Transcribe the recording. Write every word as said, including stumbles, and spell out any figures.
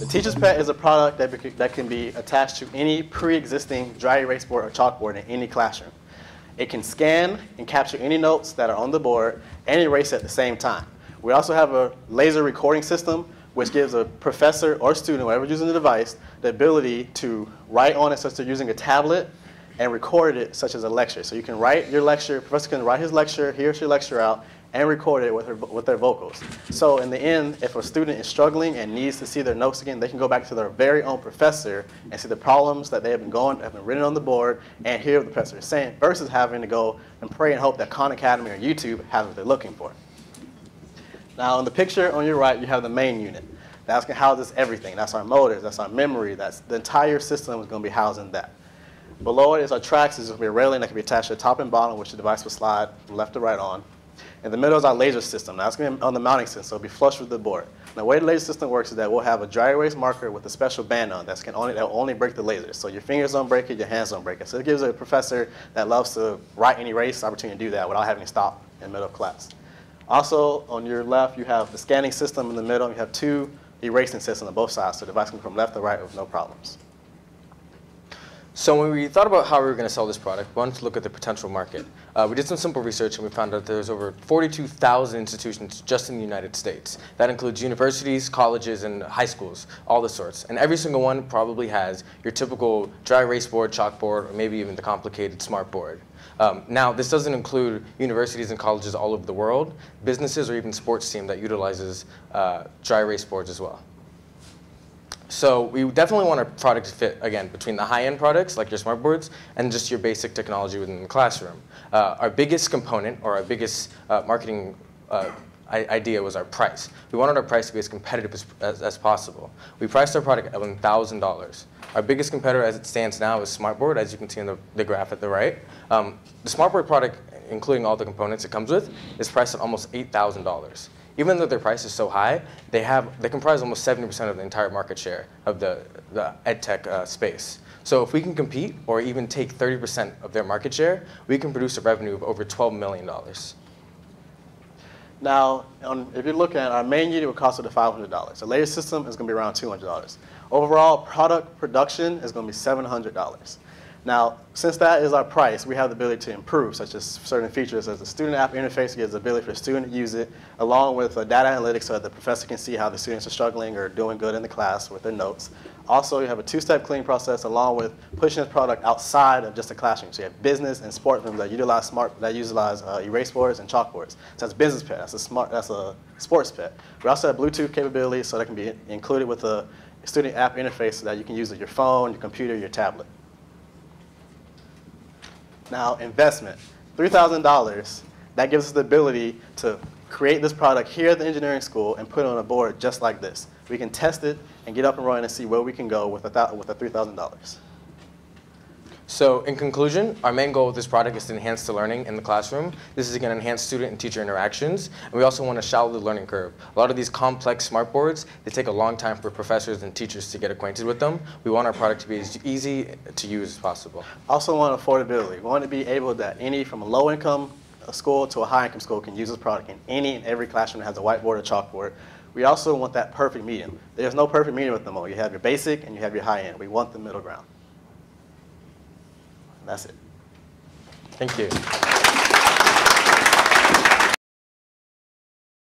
TeachersPet is a product that, bec that can be attached to any pre-existing dry erase board or chalkboard in any classroom. It can scan and capture any notes that are on the board and erase at the same time. We also have a laser recording system which gives a professor or student, whoever is using the device, the ability to write on it such as they're using a tablet and record it such as a lecture. So you can write your lecture, professor can write his lecture, he or she lecture out, and record it with, her, with their vocals. So in the end, if a student is struggling and needs to see their notes again, they can go back to their very own professor and see the problems that they have been going, have been written on the board, and hear what the professor is saying, versus having to go and pray and hope that Khan Academy or YouTube has what they're looking for. Now in the picture on your right, you have the main unit. That's going to house this everything. That's our motors, that's our memory, that's the entire system is going to be housed in that. Below it is our tracks. There's going to be a railing that can be attached to the top and bottom, which the device will slide from left to right on. In the middle is our laser system. Now, that's going to be on the mounting system, so it'll be flush with the board. Now, the way the laser system works is that we'll have a dry erase marker with a special band on that's can only, that will only break the laser. So your fingers don't break it, your hands don't break it. So it gives a professor that loves to write and erase the opportunity to do that without having to stop in the middle of class. Also, on your left, you have the scanning system in the middle. You have two erasing systems on both sides, so the device can go from left to right with no problems. So when we thought about how we were going to sell this product, we wanted to look at the potential market. Uh, we did some simple research and we found out there's over forty-two thousand institutions just in the United States. That includes universities, colleges, and high schools, all the sorts. And every single one probably has your typical dry erase board, chalkboard, or maybe even the complicated smart board. Um, now, this doesn't include universities and colleges all over the world, businesses, or even sports team that utilizes uh, dry erase boards as well. So we definitely want our product to fit, again, between the high-end products, like your smart boards, and just your basic technology within the classroom. Uh, our biggest component, or our biggest uh, marketing uh, idea was our price. We wanted our price to be as competitive as, as, as possible. We priced our product at one thousand dollars. Our biggest competitor as it stands now is SmartBoard, as you can see in the, the graph at the right. Um, the SmartBoard product, including all the components it comes with, is priced at almost eight thousand dollars. Even though their price is so high, they have they comprise almost seventy percent of the entire market share of the, the ed tech uh, space. So if we can compete or even take thirty percent of their market share, we can produce a revenue of over twelve million dollars. Now, on, if you're looking at our main unit, it will cost us five hundred dollars. The latest system is going to be around two hundred dollars. Overall, product production is going to be seven hundred dollars. Now, since that is our price, we have the ability to improve, such as certain features as the student app interface gives the ability for the student to use it, along with uh, data analytics so that the professor can see how the students are struggling or doing good in the class with their notes. Also, you have a two-step cleaning process along with pushing this product outside of just the classroom. So you have business and sport rooms that utilize smart that utilize uh, erase boards and chalkboards. So that's BusinessPet. That's a smart. That's a sports pet. We also have Bluetooth capabilities, so that can be included with a student app interface so that you can use it on your phone, your computer, your tablet. Now, investment, three thousand dollars, that gives us the ability to create this product here at the engineering school and put it on a board just like this. We can test it and get up and running and see where we can go with a, with a three thousand dollars. So in conclusion, our main goal with this product is to enhance the learning in the classroom. This is going to enhance student and teacher interactions. And we also want to shallow the learning curve. A lot of these complex smart boards, they take a long time for professors and teachers to get acquainted with them. We want our product to be as easy to use as possible. Also want affordability. We want to be able that any from a low income school to a high income school can use this product in any and every classroom that has a whiteboard or chalkboard. We also want that perfect medium. There's no perfect medium with them all. You have your basic and you have your high end. We want the middle ground. That's it. Thank you.